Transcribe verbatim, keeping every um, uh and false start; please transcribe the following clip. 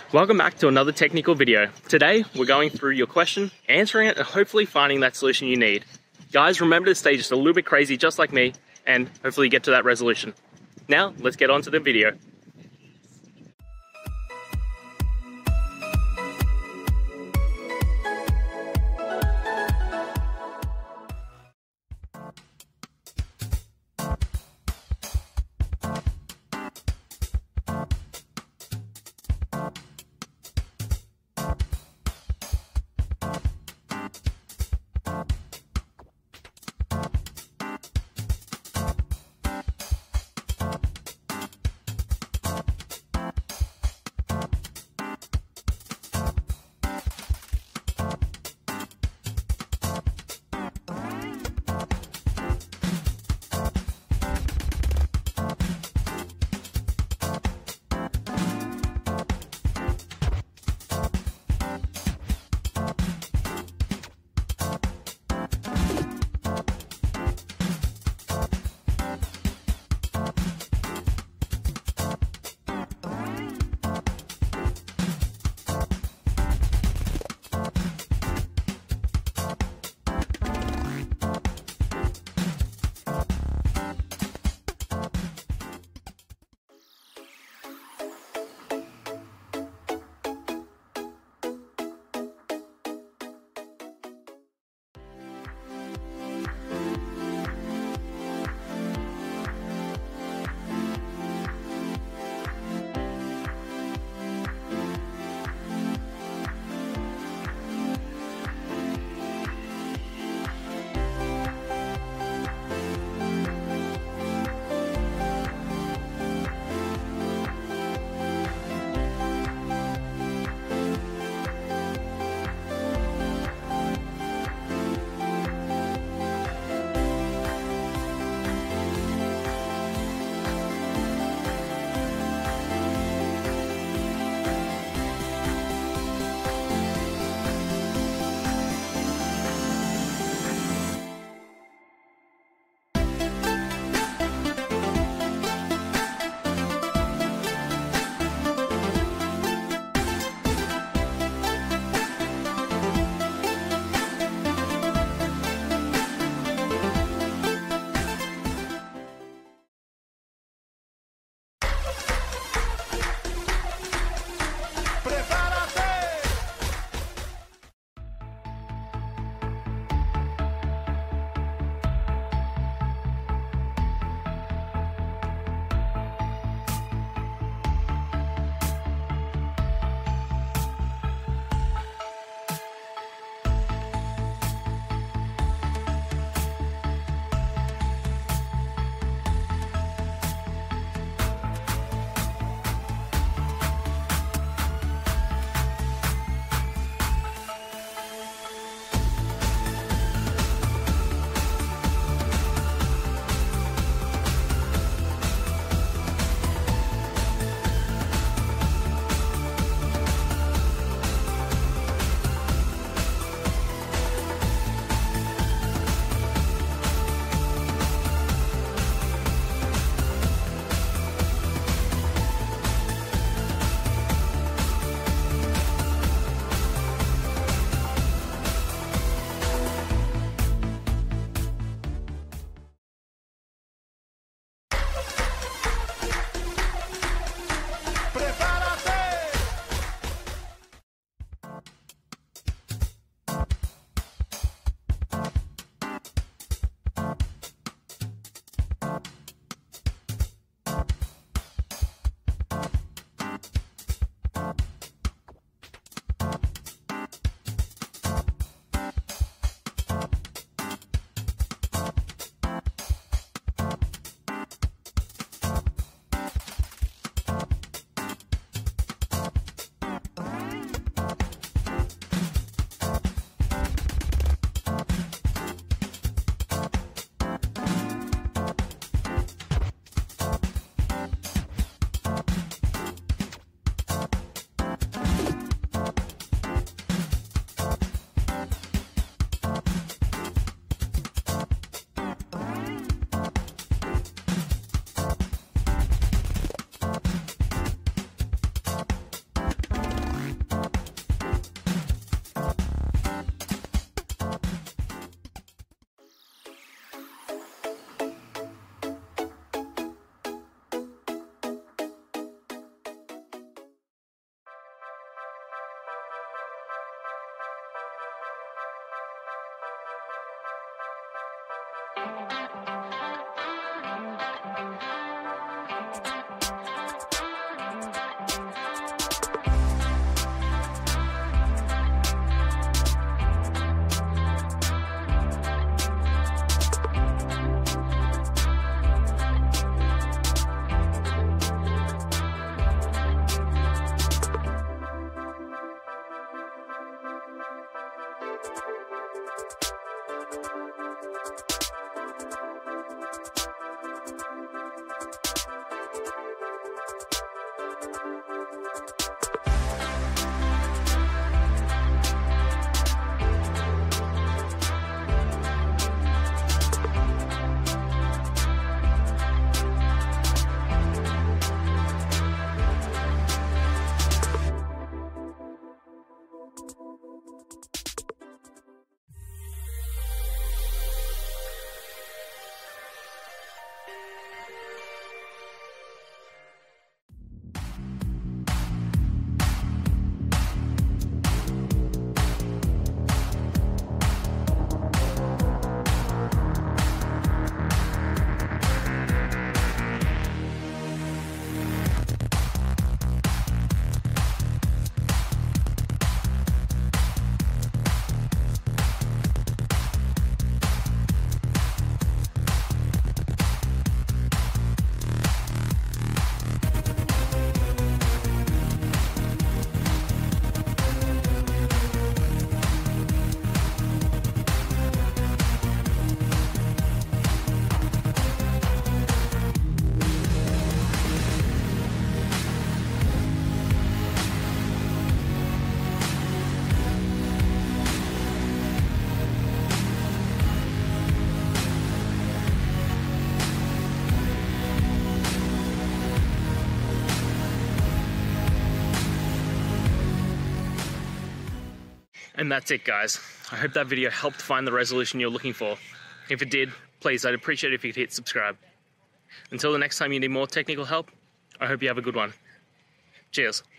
Welcome back to another technical video. Today, we're going through your question, answering it, and hopefully finding that solution you need. Guys, remember to stay just a little bit crazy, just like me, and hopefully get to that resolution. Now, let's get on to the video. And that's it, guys. I hope that video helped find the resolution you're looking for. If it did, please, I'd appreciate it if you could hit subscribe. Until the next time you need more technical help, I hope you have a good one. Cheers.